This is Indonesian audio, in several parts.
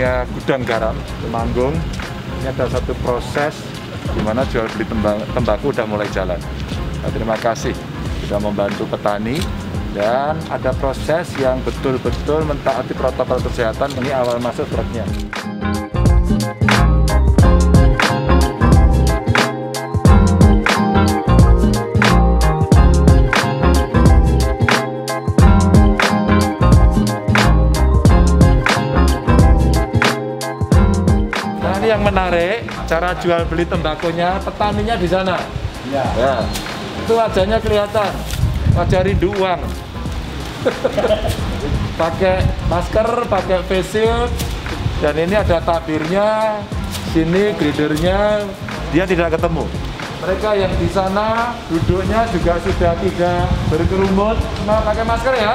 area gudang garam Temanggung. Ini ada satu proses di mana jual beli tembakau udah mulai jalan. Nah, terima kasih sudah membantu petani, dan ada proses yang betul-betul mentaati protokol kesehatan. Ini awal masuk truknya. Yang menarik, cara jual beli tembakonya, petaninya di sana. Ya. Ya. Itu wajahnya kelihatan, wajah rindu uang. Pakai masker, pakai face shield, dan ini ada tabirnya, sini gridernya, dia tidak ketemu. Mereka yang di sana duduknya juga sudah tidak berkerumun, cuma pakai masker ya.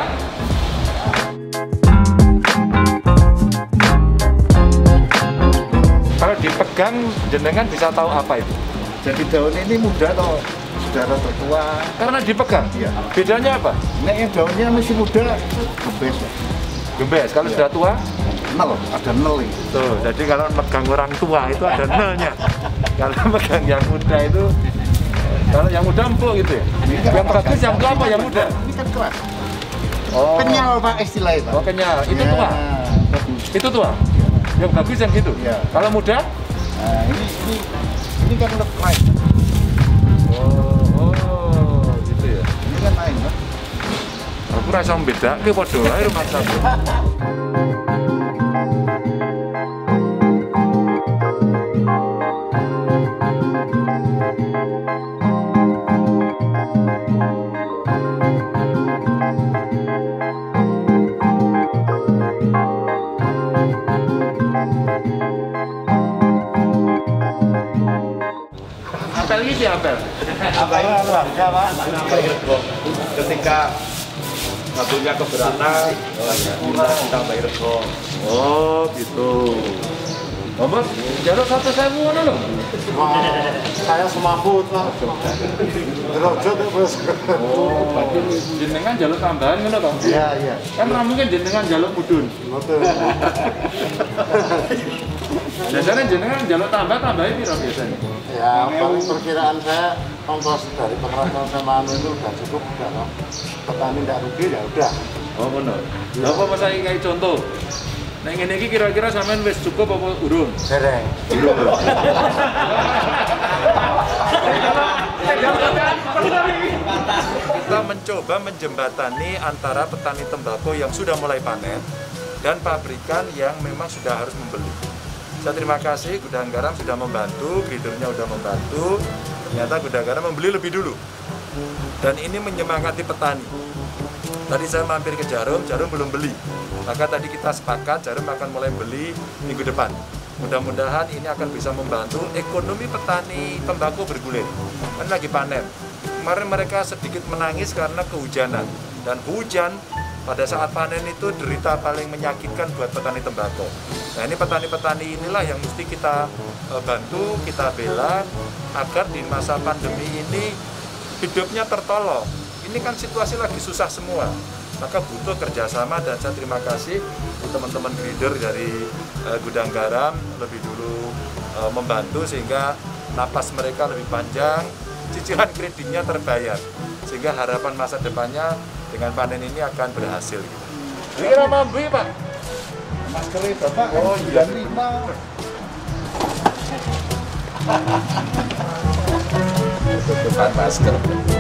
Kalau dipegang, jenengan bisa tahu apa itu? Jadi daun ini muda atau sudah tertua? Karena dipegang? Iya. Bedanya apa? Ini daunnya masih muda, gembes. Gembes, kalau sudah tua? Nol, ada nol ini. Tuh, jadi kalau megang orang tua itu ada nolnya. Kalau megang yang muda itu, kalau yang muda empuk gitu ya? Yang bagus yang tua apa yang muda? Ini kan keras. Oh. Kenyal Pak istilahnya Pak. Oh kenyal, itu ya, tua? bagus. Itu tua? Yang bagus yang gitu? Ya. Kalau muda? Nah, ini kan udah naik. Oh, gitu ya? Ini kan naik Pak. Aku rasa beda, ke podo ae rumah satu. Apel ini apel. Apelnya harga Pak. Ketika satunya keberatan, kita bayar rego. Oh, gitu. Bapak, jalur 1.000 ngono lho. Saya semampu Pak. Derajat ya Bos. Oh, berarti jenengan jalur tambahan ngono toh? Iya, iya. Kan ra mungkin jenengan jalur mudun. Betul. Biasanya jenengan jalur tambahin piro biasanya? Ya, paling perkiraan saya ongkos dari pengrajin sama anu itu udah cukup, udah petani tidak rugi ya udah. Oh bener. Lha apa mas saiki kayak contoh? Nek ngene iki kira-kira sampean wis cukup apa urung? Dereng. Kita mencoba menjembatani antara petani tembakau yang sudah mulai panen dan pabrikan yang memang sudah harus membeli. Saya terima kasih Gudang Garam sudah membantu, gridernya sudah membantu. Ternyata Gudang Garam membeli lebih dulu. Dan ini menyemangati petani. Tadi saya mampir ke Jarum belum beli. Maka tadi kita sepakat Jarum akan mulai beli minggu depan. Mudah-mudahan ini akan bisa membantu ekonomi petani tembakau bergulir. Kan lagi panen. Kemarin mereka sedikit menangis karena kehujanan. Dan hujan pada saat panen itu derita paling menyakitkan buat petani tembakau. Nah ini petani-petani inilah yang mesti kita bantu, kita bela agar di masa pandemi ini hidupnya tertolong. Ini kan situasi lagi susah semua, maka butuh kerjasama, dan saya terima kasih teman-teman breeder dari Gudang Garam lebih dulu membantu sehingga napas mereka lebih panjang, cicilan kreditnya terbayar, sehingga harapan masa depannya dengan panen ini akan berhasil. Kira mampu Pak? Masker Bapak oh, 95. Tutupan masker.